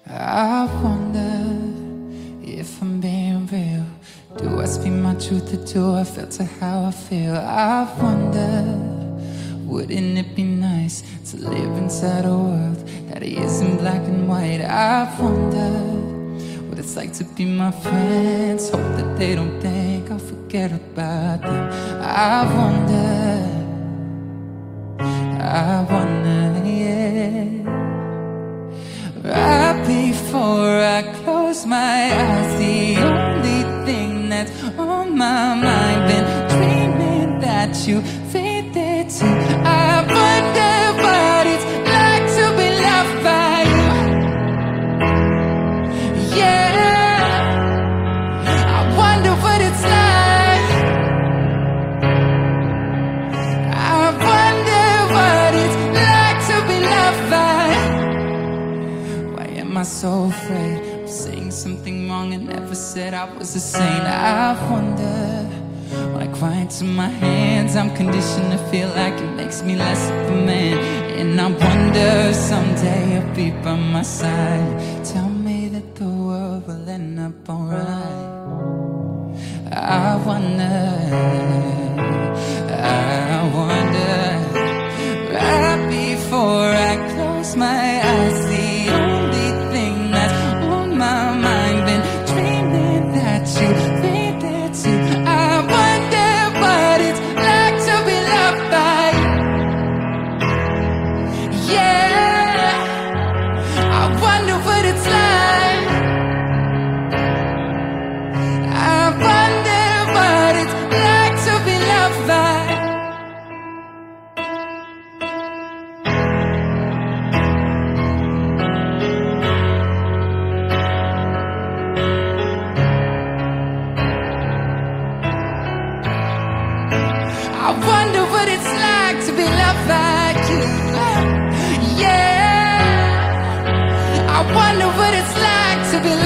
I wonder if I'm being real. Do I speak my truth or do I filter how I feel? I wonder, wouldn't it be nice to live inside a world that isn't black and white? I wonder what it's like to be my friends. Hope that they don't think I'll forget about them. I wonder, yeah. Right before I close my eyes, the only thing that's on my mind, been dreaming that you fade there too. I wonder what it's like to be loved by you. Yeah, I wonder what it's like. I wonder what it's like to be loved by you. Am I so afraid of saying something wrong and never said I was a saint? I wonder, when I cry into my hands, I'm conditioned to feel like it makes me less of a man. And I wonder if someday you'll be by my side, tell me that the world will end up alright. I wonder, right before I close my eyes, the only thing that's on my mind, been dreaming that you fade there too. I wonder what it's like to be loved by you. Yeah, I wonder what it's like. I wonder what it's like to be loved by you. I wonder what it's like to be loved like you. Yeah, I wonder what it's like to be